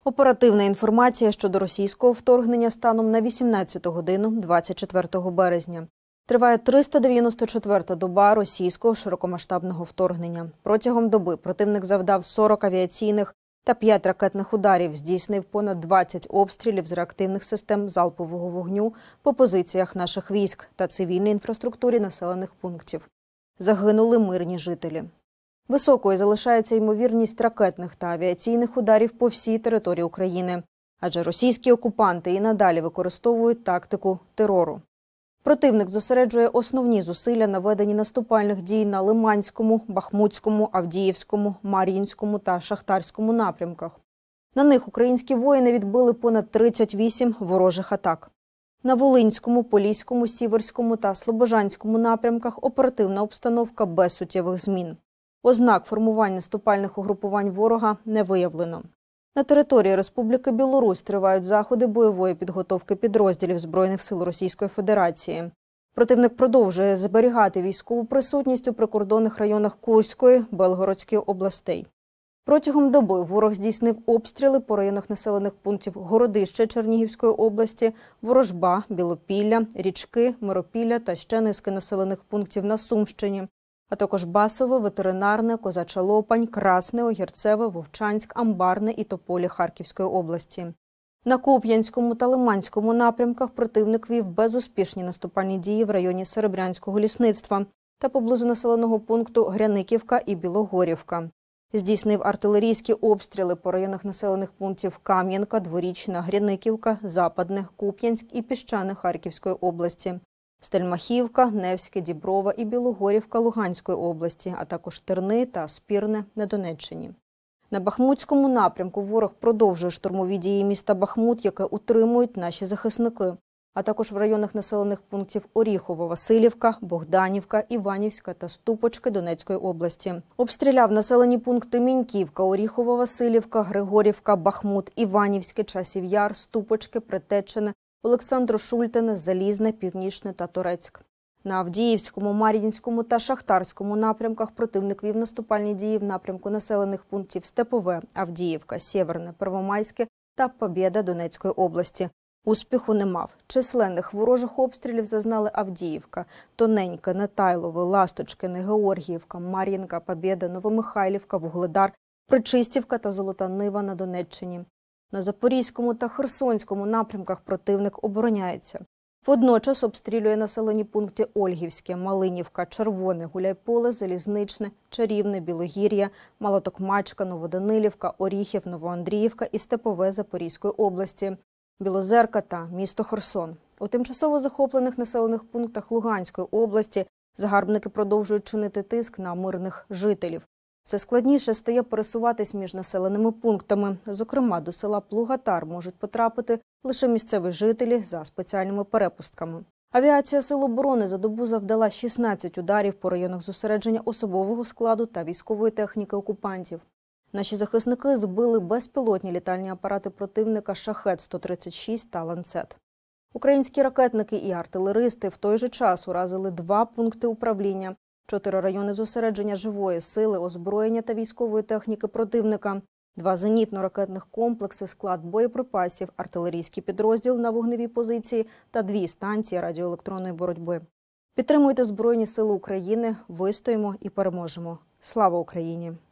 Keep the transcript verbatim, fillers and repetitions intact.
Оперативна інформація щодо російського вторгнення станом на вісімнадцяту годину двадцять четвертого березня. Триває триста дев'яносто четверта доба російського широкомасштабного вторгнення. Протягом доби противник завдав сорок авіаційних та п'ять ракетних ударів, здійснив понад двадцять обстрілів з реактивних систем залпового вогню по позиціях наших військ та цивільній інфраструктурі населених пунктів. Загинули мирні жителі. Високою залишається ймовірність ракетних та авіаційних ударів по всій території України, адже російські окупанти і надалі використовують тактику терору. Противник зосереджує основні зусилля на веденні наступальних дій на Лиманському, Бахмутському, Авдіївському, Мар'їнському та Шахтарському напрямках. На них українські воїни відбили понад тридцять вісім ворожих атак. На Волинському, Поліському, Сіверському та Слобожанському напрямках оперативна обстановка без суттєвих змін. Ознак формування наступальних угрупувань ворога не виявлено. На території Республіки Білорусь тривають заходи бойової підготовки підрозділів Збройних сил Російської Федерації. Противник продовжує зберігати військову присутність у прикордонних районах Курської, Белгородської областей. Протягом доби ворог здійснив обстріли по районах населених пунктів Городище Чернігівської області, Ворожба, Білопілля, Річки, Миропілля та ще низки населених пунктів на Сумщині, а також Басове, Ветеринарне, Козача Лопань, Красне, Огірцеве, Вовчанськ, Амбарне і Тополі Харківської області. На Куп'янському та Лиманському напрямках противник вів безуспішні наступальні дії в районі Серебрянського лісництва та поблизу населеного пункту Гряниківка і Білогорівка. Здійснив артилерійські обстріли по районах населених пунктів Кам'янка, Дворічна, Гряниківка, Западне, Куп'янськ і Піщане Харківської області, Стельмахівка, Невське, Діброва і Білогорівка Луганської області, а також Терни та Спірне на Донеччині. На Бахмутському напрямку ворог продовжує штурмові дії міста Бахмут, яке утримують наші захисники, а також в районах населених пунктів Оріхово, Василівка, Богданівка, Іванівська та Ступочки Донецької області. Обстріляв населені пункти Міньківка, Оріхово, Василівка, Григорівка, Бахмут, Іванівське, Часів Яр, Ступочки, Притечене, Олександро-Шультине, Залізне, Північне та Торецьк. На Авдіївському, Мар'їнському та Шахтарському напрямках противник вів наступальні дії в напрямку населених пунктів Степове, Авдіївка, Сєверне, Первомайське та Побєда Донецької області. Успіху не мав. Численних ворожих обстрілів зазнали Авдіївка, Тоненьке, Нетайлове, Ласточкине, Георгіївка, Мар'їнка, Побєда, Новомихайлівка, Вугледар, Причистівка та Золота Нива на Донеччині. На Запорізькому та Херсонському напрямках противник обороняється. Водночас обстрілює населені пункти Ольгівське, Малинівка, Червоне, Гуляйполе, Залізничне, Чарівне, Білогір'я, Малотокмачка, Новоданилівка, Оріхів, Новоандріївка і Степове Запорізької області, Білозерка та місто Херсон. У тимчасово захоплених населених пунктах Луганської області загарбники продовжують чинити тиск на мирних жителів. Все складніше стає пересуватись між населеними пунктами. Зокрема, до села Плугатар можуть потрапити лише місцеві жителі за спеціальними перепустками. Авіація Сил оборони за добу завдала шістнадцять ударів по районах зосередження особового складу та військової техніки окупантів. Наші захисники збили безпілотні літальні апарати противника «Шахет сто тридцять шість» та «Ланцет». Українські ракетники і артилеристи в той же час уразили два пункти управління, чотири райони зосередження живої сили, озброєння та військової техніки противника, два зенітно-ракетних комплекси, склад боєприпасів, артилерійський підрозділ на вогневій позиції та дві станції радіоелектронної боротьби. Підтримуйте Збройні сили України, вистоїмо і переможемо. Слава Україні!